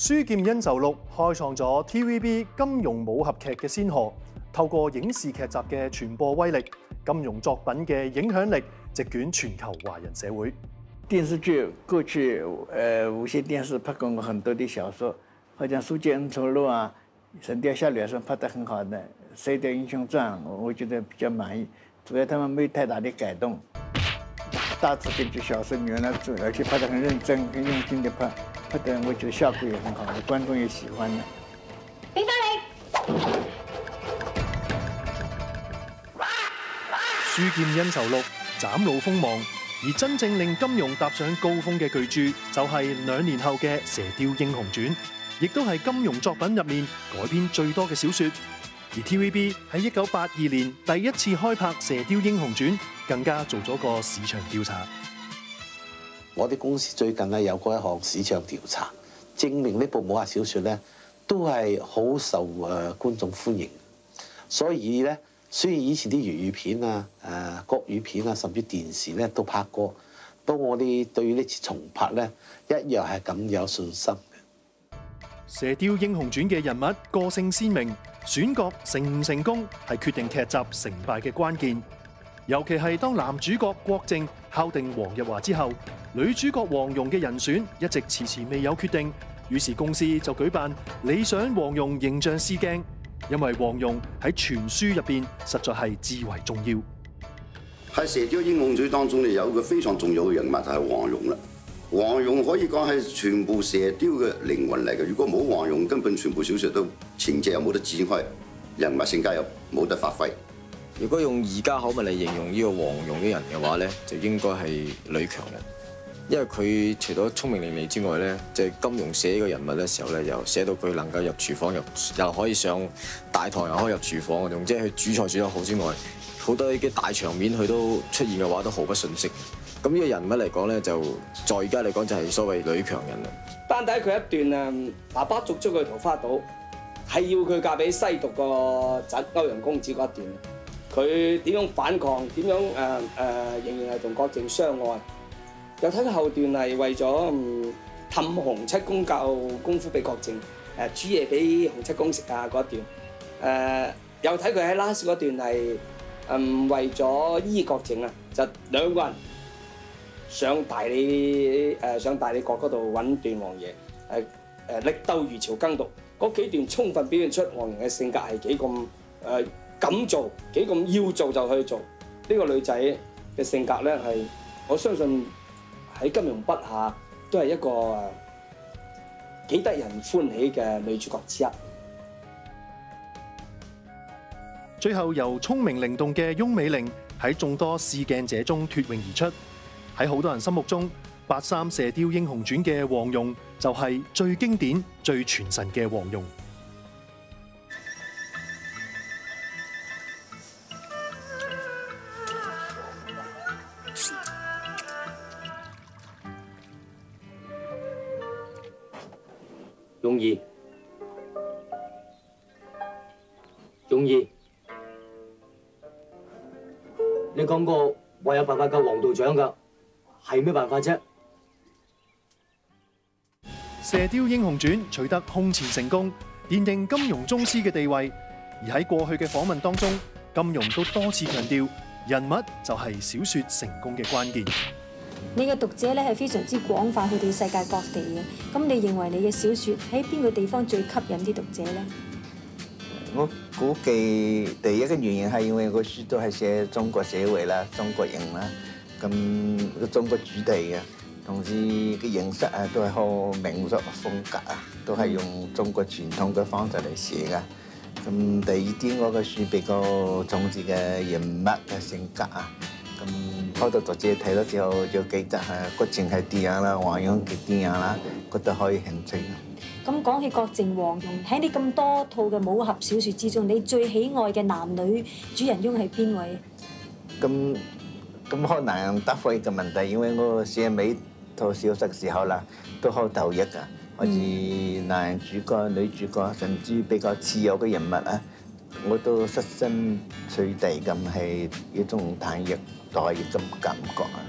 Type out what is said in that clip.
書劍恩仇錄開創咗 TVB 金庸武俠劇嘅先河，透過影視劇集嘅傳播威力，金庸作品嘅影響力席捲全球華人社會。 電視劇過去無線電視拍過很多的小說，好像《書劍恩仇錄》啊，《神雕俠侶》是拍得很好的，《射雕英雄傳》我覺得比較滿意，主要他們沒有太大的改動，大致根據小說原來做，而且拍得很認真、很用心的拍，拍得我覺得效果也很好，觀眾也喜歡的。 俾翻你！ 《書劍恩仇錄》嶄露鋒芒，而真正令金庸踏上高峰嘅巨著，就係2年後嘅《射雕英雄傳》，亦都係金庸作品入面改編最多嘅小說。而 TVB 喺1982年第一次開拍《射雕英雄傳》，更加做咗個市場調查。 我哋公司最近咧有過一項市場調查，證明呢部武俠小說咧都係好受觀眾歡迎。所以咧，雖然以前啲粵語片啊、國語片啊，甚至電視咧都拍過，不過我哋對於呢次重拍咧，一樣係咁有信心嘅。 《射雕英雄傳》嘅人物個性鮮明，選角成唔成功係決定劇集成敗嘅關鍵。尤其係當男主角郭靖敲定黃日華之後，女主角黃蓉嘅人選一直遲遲未有決定，於是公司就舉辦理想黃蓉形象試鏡，因為黃蓉喺全書入邊實在係至為重要。 喺《射雕英雄傳》當中咧，有一個非常重要嘅人物就係黃蓉啦。黃蓉可以講係全部射雕嘅靈魂嚟嘅。如果冇黃蓉，根本全部小說都情節又冇得展開，人物性格又冇得發揮。 如果用而家口吻嚟形容呢個黃蓉嘅人嘅話咧，就應該係女強人，因為佢除咗聰明伶俐之外咧，即係金庸寫呢個人物嘅時候咧，又寫到佢能夠入廚房又可以上大堂，又可以入廚房嗰種，即係佢煮菜煮得好之外，好多啲大場面佢都出現嘅話都毫不遜色。咁呢個人物嚟講咧，就在而家嚟講就係所謂女強人啦。 單睇佢一段爸爸逐咗佢桃花島，係要佢嫁俾西毒個侄歐陽公子嗰一段。佢點樣反抗？點樣仍然係同郭靖相愛？又睇佢後段係為咗氹洪七公教功夫俾郭靖，煮嘢俾洪七公食啊嗰一段。又睇佢喺 last 嗰段係為咗醫郭靖啊，就兩個人上大理國嗰度揾段王爺，力鬥魚潮更毒嗰幾段，充分表現出黃蓉嘅性格係幾咁敢做，幾咁要做就去做。呢個女仔嘅性格咧係，我相信喺金庸筆下都係一個幾得人歡喜嘅女主角之一。 最後由聰明靈動嘅翁美玲喺眾多試鏡者中脫穎而出。喺好多人心目中，83射雕英雄傳嘅黃蓉就係最經典、最傳神嘅黃蓉。 容兒，容兒，你講過話有辦法救黃道長㗎。係咩辦法啫？《 射雕英雄傳》取得空前成功，奠定金庸宗師嘅地位。而喺過去嘅訪問當中，金庸都多次強調，人物就係小說成功嘅關鍵。 你嘅讀者咧係非常之廣泛，去到世界各地嘅。咁你認為你嘅小說喺邊個地方最吸引啲讀者咧？ 我估計第一個原因係因為個書都係寫中國社會啦、中國人啦。咁個中國主題嘅，同時個形式啊都係好民族風格啊，都係用中國傳統嘅方式嚟寫噶。咁第二啲我個書比較重視嘅人物嘅性格啊，咁好多讀者睇咗之後就記得郭靖係點樣啦，黃蓉係點樣啦，覺得可以興趣。 咁講起郭靖、黃蓉，喺你咁多套嘅武俠小說之中，你最喜愛嘅男女主人翁係邊位？ 咁好難答覆呢個問題，因為我寫每套小說嘅時候啦，都好投入㗎。好似男主角、女主角，甚至比較次要嘅人物啊，我都設身處地咁係一種投入代入嘅感覺啊。